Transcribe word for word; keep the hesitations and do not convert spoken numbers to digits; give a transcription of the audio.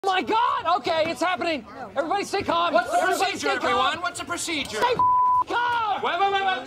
Oh my God! Okay, it's happening. Everybody stay calm. What's the Everybody procedure, stay calm. everyone? What's the procedure? Stay calm! Wait, wait, wait, wait.